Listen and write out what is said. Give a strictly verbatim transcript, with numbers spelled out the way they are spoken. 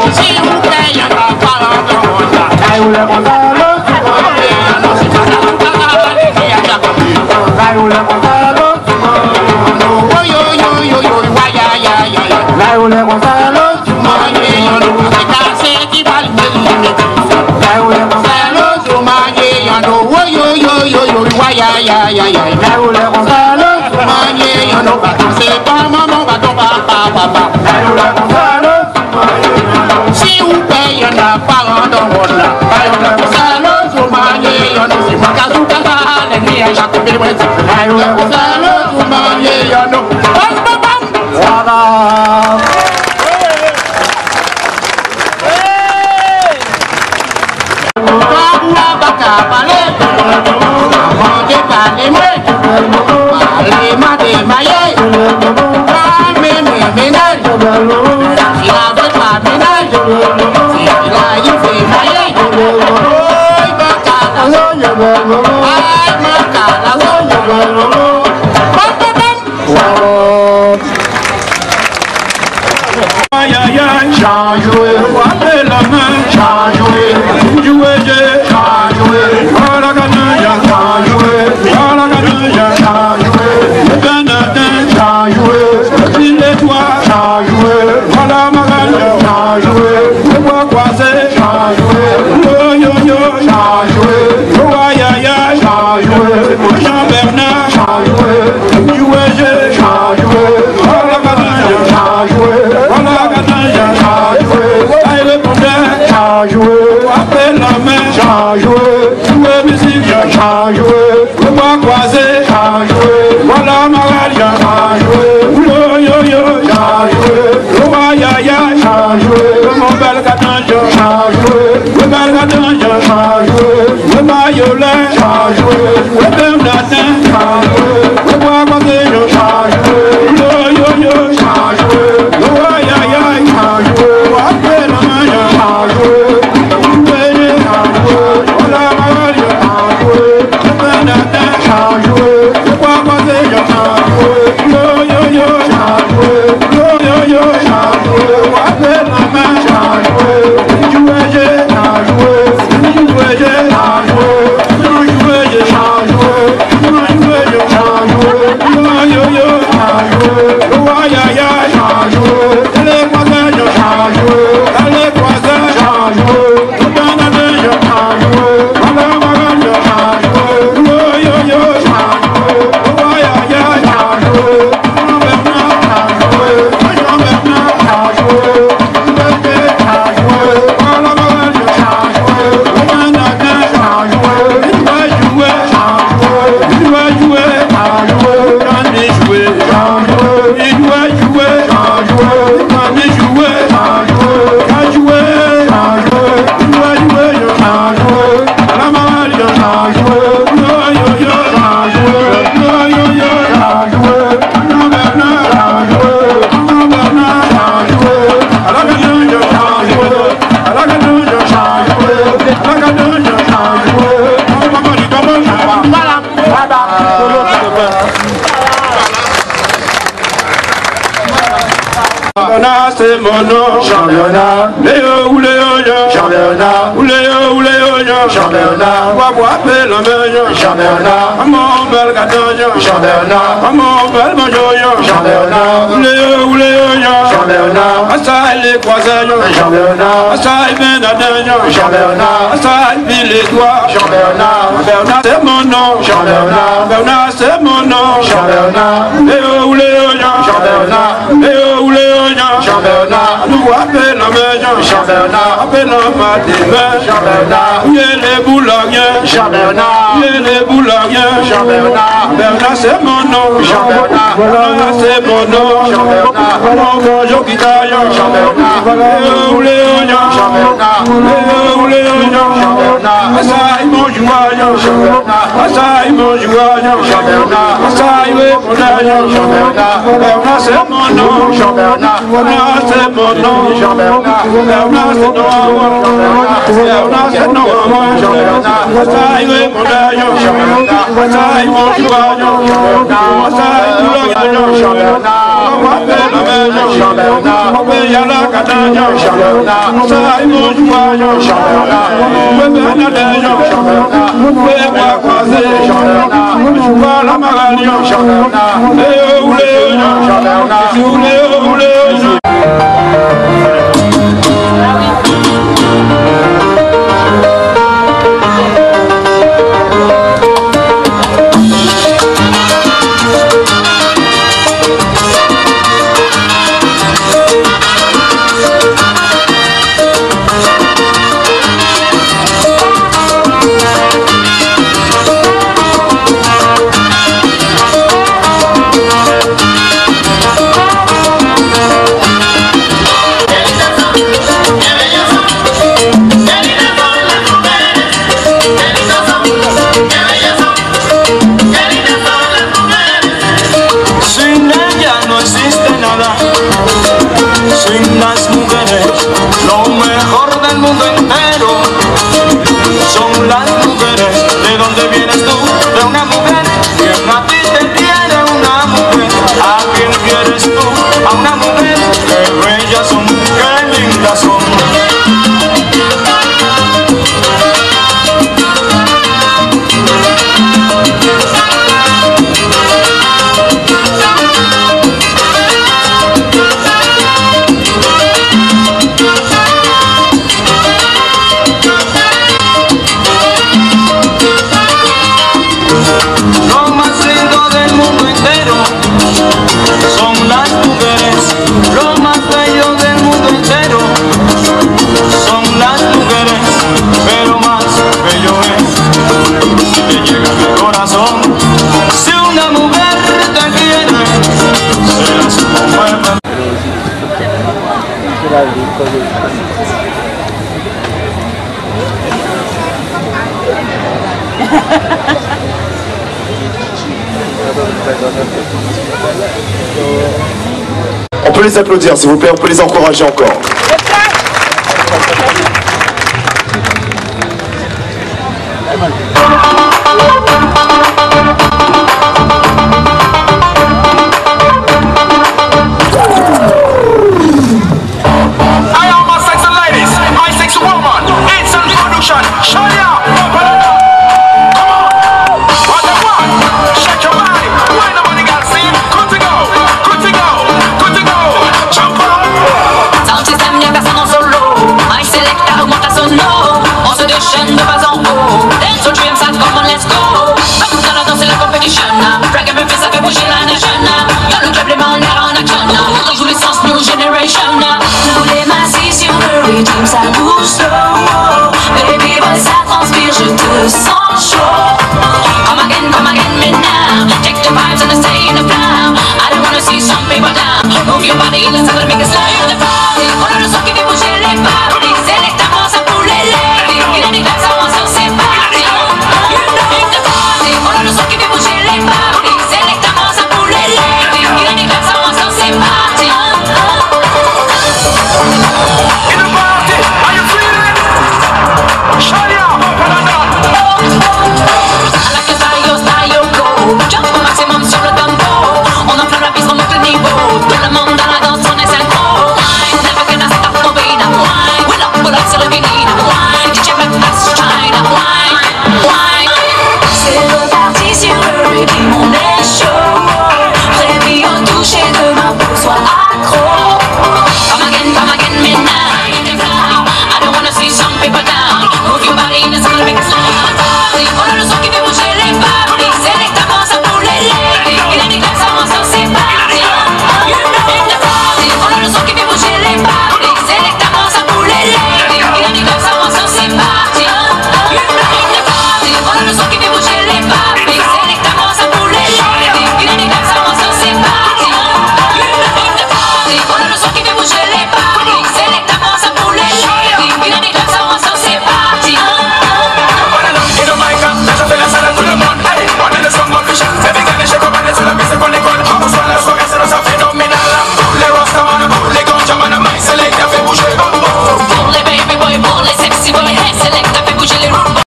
Si vous payez un parent de monde, là où le monde a l'eau, si vous payez un autre, c'est pas la carte, il y a la copie. Là où le monde a l'eau, si vous payez un autre, yo yo yo yo, ya ya ya ya. Là où le monde a l'eau, si vous payez un autre, c'est cassé qui va le mettre. Là où le monde a l'eau, si vous payez un autre, yo yo yo yo, ya ya ya ya. Là où le monde a l'eau, si vous payez un autre, c'est pas maman, va ton papa, papa. Là où le monde a l'eau, si vous payez un parent dans le monde là, par exemple, ça le soumanier, on nous dit, Maka Soukara, l'ennemi à chaque pays, par exemple, ça le soumanier, on nous dit, bam bam bam, voilà. Kaboua Baka Palais, manger par les mains, parler ma démaillé, ramener mes ménages, il avait pas ménage. C'est mon nom, championnat. Léo ou Léo, championnat. Ou Léo ou Léo, championnat. Wabwa bel homme, championnat. Amon bel gâteau, championnat. Amon bel mangeau, championnat. Ou Léo ou Léo, championnat. Assaï les croisés, championnat. Assaï ben adin, championnat. Assaï ville les doigts, championnat. Bernard c'est mon nom, championnat. Bernard c'est mon nom, championnat. Léo ou Léo, championnat. Léo ou Léo, championnat, nous appelons la maison, championnat, appelons ma démain, championnat, où est les boulangers, championnat, où est les boulangers, championnat, Bernard c'est mon nom, championnat, Bernard c'est mon nom, championnat, mon bonjour qui taille, championnat, où les oignons, championnat, où les oignons, championnat, Assaï mon joyeux, championnat, Assaï mon joyeux, championnat, Assaï mon joyeux, championnat, Bernard c'est mon nom, championnat, Bernard c'est mon nom, championnat, Bernard c'est mon nom, Bernard c'est mon nom, championnat, Assaï mon joyeux, championnat, Assaï mon joyeux, championnat, Assaï mon joyeux, championnat, On peut les applaudir, s'il vous plaît, on peut les encourager encore. Ça bouge slow, baby boy ça transpire, je te sens chaud. Come again, come again, me now. Take the vibes and stay in the flow. I don't wanna see some people down. Move your body, let's make it slow.